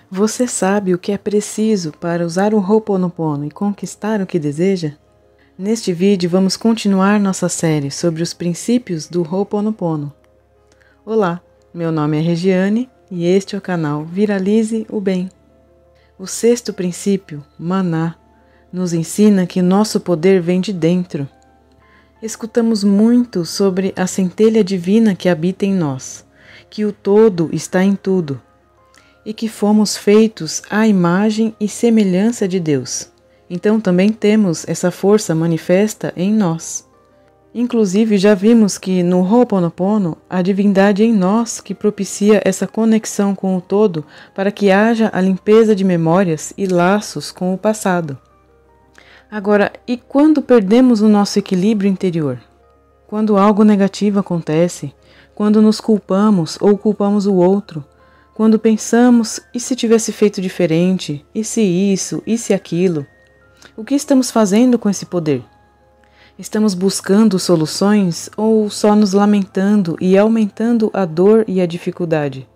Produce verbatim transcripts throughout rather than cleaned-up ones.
Você sabe o que é preciso para usar o Ho'oponopono e conquistar o que deseja? Neste vídeo vamos continuar nossa série sobre os princípios do Ho'oponopono. Olá, meu nome é Regiane e este é o canal Viralize o Bem. O sexto princípio, Maná, nos ensina que nosso poder vem de dentro. Escutamos muito sobre a centelha divina que habita em nós, que o todo está em tudo, e que fomos feitos à imagem e semelhança de Deus. Então também temos essa força manifesta em nós. Inclusive já vimos que no Ho'oponopono, a divindade em nós que propicia essa conexão com o todo para que haja a limpeza de memórias e laços com o passado. Agora, e quando perdemos o nosso equilíbrio interior? Quando algo negativo acontece, quando nos culpamos ou culpamos o outro, quando pensamos, e se tivesse feito diferente, e se isso, e se aquilo? O que estamos fazendo com esse poder? Estamos buscando soluções ou só nos lamentando e aumentando a dor e a dificuldade?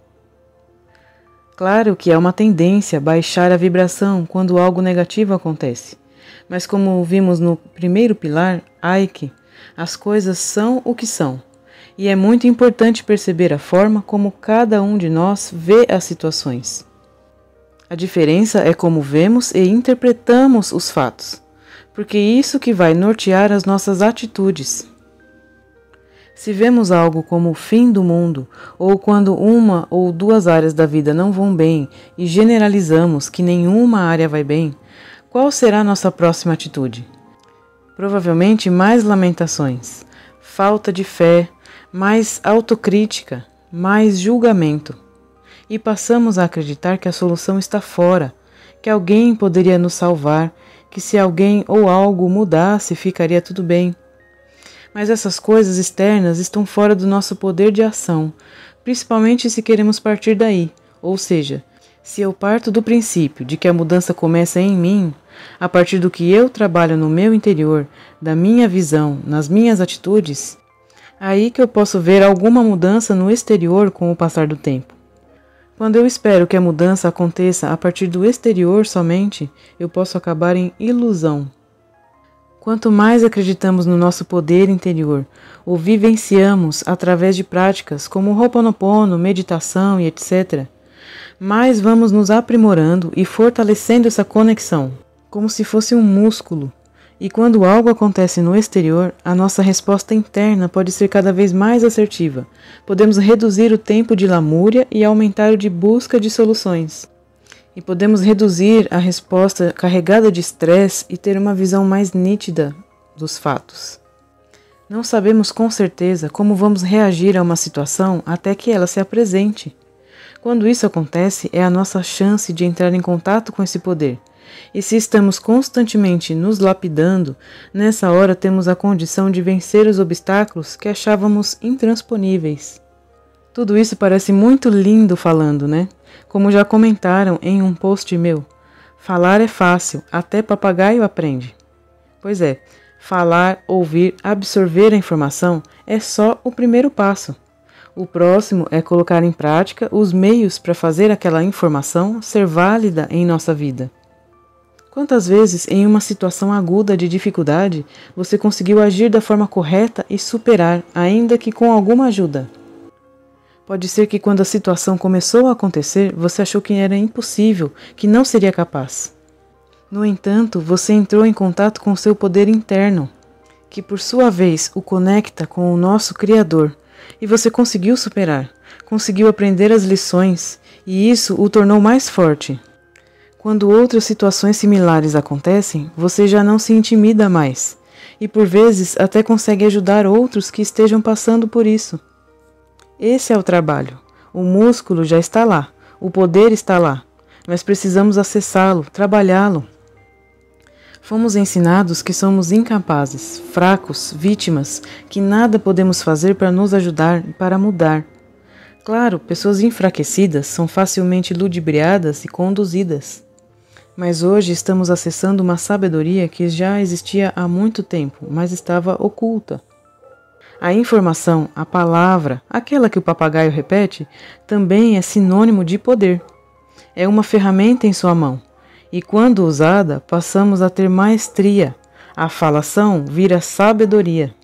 Claro que é uma tendência baixar a vibração quando algo negativo acontece, mas como vimos no primeiro pilar, Aiki, as coisas são o que são. E é muito importante perceber a forma como cada um de nós vê as situações. A diferença é como vemos e interpretamos os fatos, porque é isso que vai nortear as nossas atitudes. Se vemos algo como o fim do mundo, ou quando uma ou duas áreas da vida não vão bem e generalizamos que nenhuma área vai bem, qual será a nossa próxima atitude? Provavelmente mais lamentações, falta de fé, mais autocrítica, mais julgamento. E passamos a acreditar que a solução está fora, que alguém poderia nos salvar, que se alguém ou algo mudasse ficaria tudo bem. Mas essas coisas externas estão fora do nosso poder de ação, principalmente se queremos partir daí, ou seja, se eu parto do princípio de que a mudança começa em mim, a partir do que eu trabalho no meu interior, da minha visão, nas minhas atitudes, aí que eu posso ver alguma mudança no exterior com o passar do tempo. Quando eu espero que a mudança aconteça a partir do exterior somente, eu posso acabar em ilusão. Quanto mais acreditamos no nosso poder interior, ou vivenciamos através de práticas como Ho'oponopono, meditação e etcétera, mais vamos nos aprimorando e fortalecendo essa conexão, como se fosse um músculo. E quando algo acontece no exterior, a nossa resposta interna pode ser cada vez mais assertiva. Podemos reduzir o tempo de lamúria e aumentar o de busca de soluções. E podemos reduzir a resposta carregada de estresse e ter uma visão mais nítida dos fatos. Não sabemos com certeza como vamos reagir a uma situação até que ela se apresente. Quando isso acontece, é a nossa chance de entrar em contato com esse poder. E se estamos constantemente nos lapidando, nessa hora temos a condição de vencer os obstáculos que achávamos intransponíveis. Tudo isso parece muito lindo falando, né? Como já comentaram em um post meu, falar é fácil, até papagaio aprende. Pois é, falar, ouvir, absorver a informação é só o primeiro passo. O próximo é colocar em prática os meios para fazer aquela informação ser válida em nossa vida. Quantas vezes, em uma situação aguda de dificuldade, você conseguiu agir da forma correta e superar, ainda que com alguma ajuda? Pode ser que quando a situação começou a acontecer, você achou que era impossível, que não seria capaz. No entanto, você entrou em contato com seu poder interno, que por sua vez o conecta com o nosso Criador, e você conseguiu superar, conseguiu aprender as lições, e isso o tornou mais forte. Quando outras situações similares acontecem, você já não se intimida mais, e por vezes até consegue ajudar outros que estejam passando por isso. Esse é o trabalho. O músculo já está lá, o poder está lá, mas precisamos acessá-lo, trabalhá-lo. Fomos ensinados que somos incapazes, fracos, vítimas, que nada podemos fazer para nos ajudar e para mudar. Claro, pessoas enfraquecidas são facilmente ludibriadas e conduzidas. Mas hoje estamos acessando uma sabedoria que já existia há muito tempo, mas estava oculta. A informação, a palavra, aquela que o papagaio repete, também é sinônimo de poder. É uma ferramenta em sua mão, e quando usada, passamos a ter maestria. A falação vira sabedoria.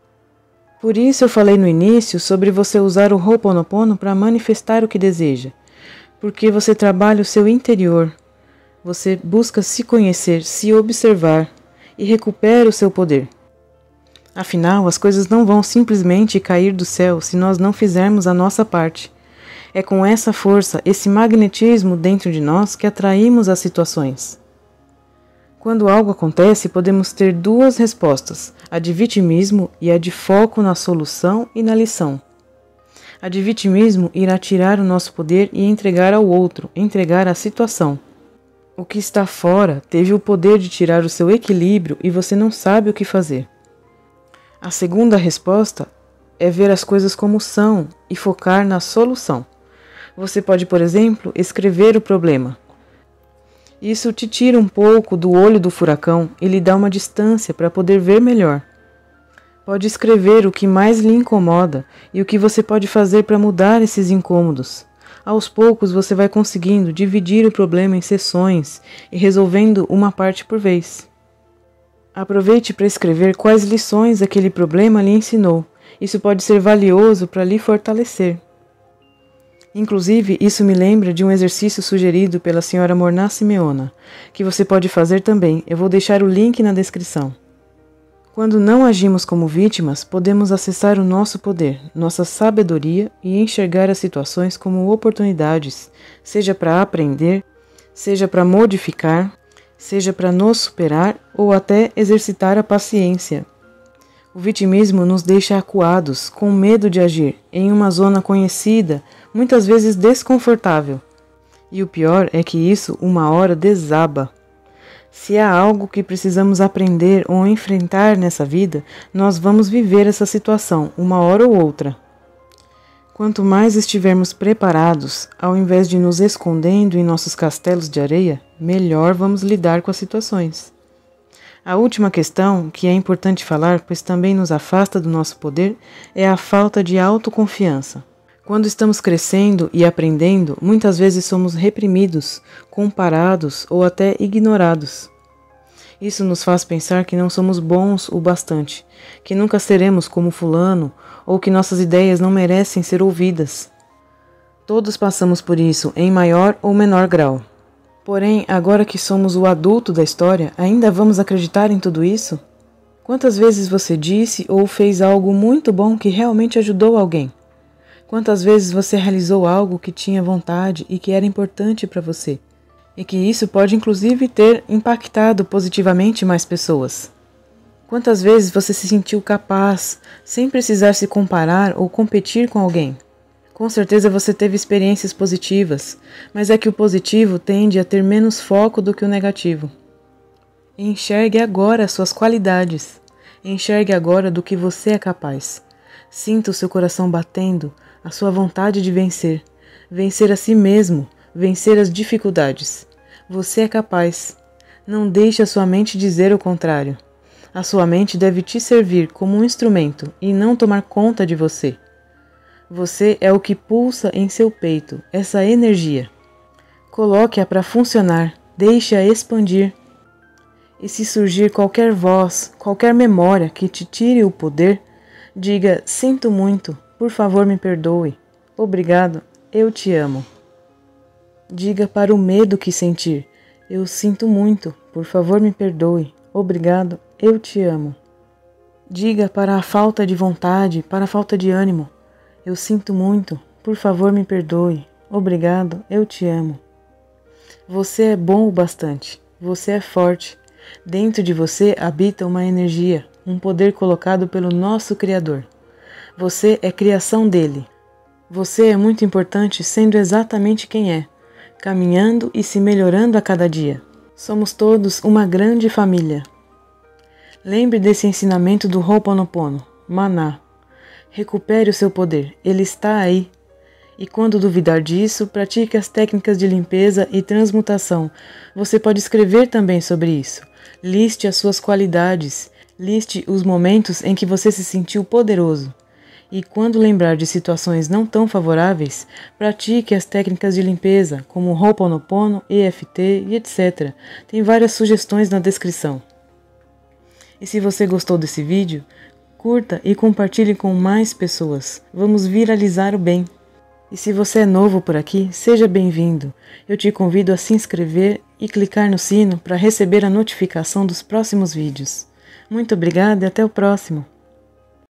Por isso eu falei no início sobre você usar o Ho'oponopono para manifestar o que deseja, porque você trabalha o seu interior, você busca se conhecer, se observar e recupera o seu poder. Afinal, as coisas não vão simplesmente cair do céu se nós não fizermos a nossa parte. É com essa força, esse magnetismo dentro de nós que atraímos as situações. Quando algo acontece, podemos ter duas respostas, a de vitimismo e a de foco na solução e na lição. A de vitimismo irá tirar o nosso poder e entregar ao outro, entregar à situação. O que está fora teve o poder de tirar o seu equilíbrio e você não sabe o que fazer. A segunda resposta é ver as coisas como são e focar na solução. Você pode, por exemplo, escrever o problema. Isso te tira um pouco do olho do furacão e lhe dá uma distância para poder ver melhor. Pode escrever o que mais lhe incomoda e o que você pode fazer para mudar esses incômodos. Aos poucos você vai conseguindo dividir o problema em seções e resolvendo uma parte por vez. Aproveite para escrever quais lições aquele problema lhe ensinou. Isso pode ser valioso para lhe fortalecer. Inclusive, isso me lembra de um exercício sugerido pela senhora Morná Simeona, que você pode fazer também. Eu vou deixar o link na descrição. Quando não agimos como vítimas, podemos acessar o nosso poder, nossa sabedoria e enxergar as situações como oportunidades, seja para aprender, seja para modificar, seja para nos superar ou até exercitar a paciência. O vitimismo nos deixa acuados, com medo de agir, em uma zona conhecida, muitas vezes desconfortável. E o pior é que isso, uma hora, desaba. Se há algo que precisamos aprender ou enfrentar nessa vida, nós vamos viver essa situação, uma hora ou outra. Quanto mais estivermos preparados, ao invés de nos escondendo em nossos castelos de areia, melhor vamos lidar com as situações. A última questão, que é importante falar, pois também nos afasta do nosso poder, é a falta de autoconfiança. Quando estamos crescendo e aprendendo, muitas vezes somos reprimidos, comparados ou até ignorados. Isso nos faz pensar que não somos bons o bastante, que nunca seremos como fulano ou que nossas ideias não merecem ser ouvidas. Todos passamos por isso, em maior ou menor grau. Porém, agora que somos o adulto da história, ainda vamos acreditar em tudo isso? Quantas vezes você disse ou fez algo muito bom que realmente ajudou alguém? Quantas vezes você realizou algo que tinha vontade e que era importante para você? E que isso pode inclusive ter impactado positivamente mais pessoas? Quantas vezes você se sentiu capaz, sem precisar se comparar ou competir com alguém? Com certeza você teve experiências positivas, mas é que o positivo tende a ter menos foco do que o negativo. Enxergue agora as suas qualidades. Enxergue agora do que você é capaz. Sinta o seu coração batendo, a sua vontade de vencer. Vencer a si mesmo, vencer as dificuldades. Você é capaz. Não deixe a sua mente dizer o contrário. A sua mente deve te servir como um instrumento e não tomar conta de você. Você é o que pulsa em seu peito, essa energia. Coloque-a para funcionar, deixe-a expandir. E se surgir qualquer voz, qualquer memória que te tire o poder, diga: sinto muito, por favor me perdoe, obrigado, eu te amo. Diga para o medo que sentir: eu sinto muito, por favor me perdoe, obrigado, eu te amo. Diga para a falta de vontade, para a falta de ânimo: eu sinto muito, por favor me perdoe, obrigado, eu te amo. Você é bom o bastante, você é forte. Dentro de você habita uma energia, um poder colocado pelo nosso Criador. Você é criação dele. Você é muito importante sendo exatamente quem é, caminhando e se melhorando a cada dia. Somos todos uma grande família. Lembre desse ensinamento do Ho'oponopono, Maná. Recupere o seu poder, ele está aí. E quando duvidar disso, pratique as técnicas de limpeza e transmutação. Você pode escrever também sobre isso. Liste as suas qualidades, liste os momentos em que você se sentiu poderoso. E quando lembrar de situações não tão favoráveis, pratique as técnicas de limpeza, como Ho'oponopono, E F T e etcétera. Tem várias sugestões na descrição. E se você gostou desse vídeo, curta e compartilhe com mais pessoas. Vamos viralizar o bem. E se você é novo por aqui, seja bem-vindo. Eu te convido a se inscrever e clicar no sino para receber a notificação dos próximos vídeos. Muito obrigada e até o próximo!